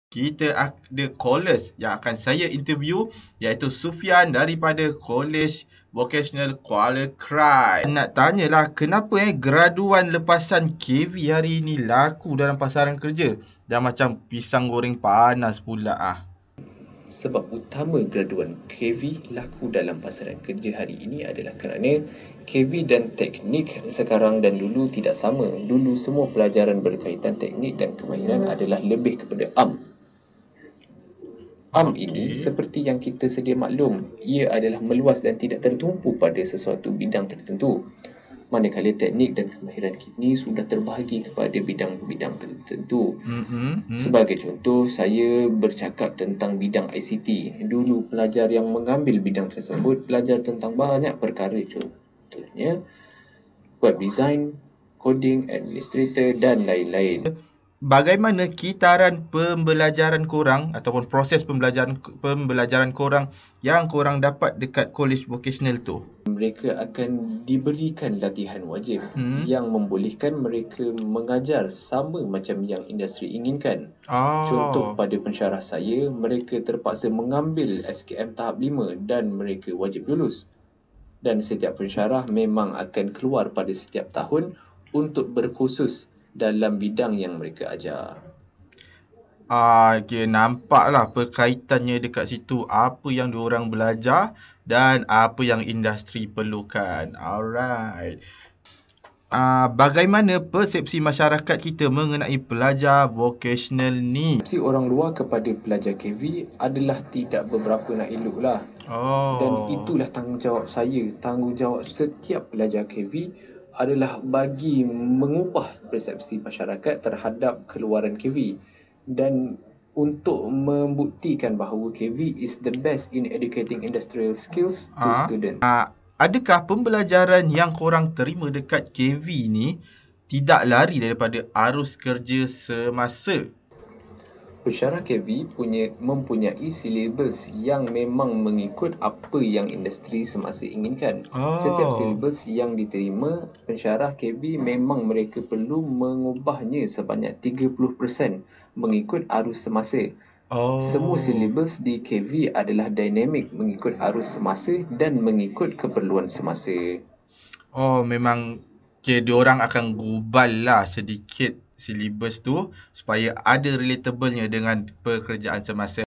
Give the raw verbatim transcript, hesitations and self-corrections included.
kita ada callers yang akan saya interview, iaitu Sufian daripada College Vocational Kuala Krai. Nak tanyalah kenapa eh graduan lepasan K V hari ini laku dalam pasaran kerja dan macam pisang goreng panas pula ah. Sebab utama graduan K V laku dalam pasaran kerja hari ini adalah kerana K V dan teknik sekarang dan dulu tidak sama. Dulu semua pelajaran berkaitan teknik dan kemahiran adalah lebih kepada A M. A M Okey. ini seperti yang kita sedia maklum, ia adalah meluas dan tidak tertumpu pada sesuatu bidang tertentu. Manakala teknik dan kemahiran kini sudah terbahagi kepada bidang-bidang tertentu. Mm-hmm. Mm. Sebagai contoh, saya bercakap tentang bidang I C T. Dulu pelajar yang mengambil bidang tersebut belajar tentang banyak perkara, contohnya web design, coding, administrator dan lain-lain. Bagaimana kitaran pembelajaran korang ataupun proses pembelajaran pembelajaran korang yang korang dapat dekat college vocational tu? Mereka akan diberikan latihan wajib Hmm. yang membolehkan mereka mengajar sama macam yang industri inginkan. Oh. Contoh pada pensyarah saya, mereka terpaksa mengambil S K M tahap lima dan mereka wajib lulus. Dan setiap pensyarah memang akan keluar pada setiap tahun untuk berkursus dalam bidang yang mereka ajar. Ah, okay, nampaklah perkaitannya dekat situ, apa yang diorang belajar dan apa yang industri perlukan. Alright. Ah, bagaimana persepsi masyarakat kita mengenai pelajar vocational ni? Persepsi orang luar kepada pelajar K V adalah tidak beberapa nak elok lah. Oh. Dan itulah tanggungjawab saya. Tanggungjawab setiap pelajar K V adalah bagi mengubah persepsi masyarakat terhadap keluaran K V dan untuk membuktikan bahawa K V is the best in educating industrial skills to Ah, students. ah, adakah pembelajaran yang korang terima dekat K V ni tidak lari daripada arus kerja semasa? Pensyarah K V punya mempunyai silibus yang memang mengikut apa yang industri semasa inginkan. Oh. Setiap silibus yang diterima pensyarah K V memang mereka perlu mengubahnya sebanyak tiga puluh peratus mengikut arus semasa. Oh. Semua silibus di K V adalah dinamik mengikut arus semasa dan mengikut keperluan semasa. Oh, memang okay, diorang akan gubal lah sedikit silibus tu supaya ada relatablenya dengan pekerjaan semasa.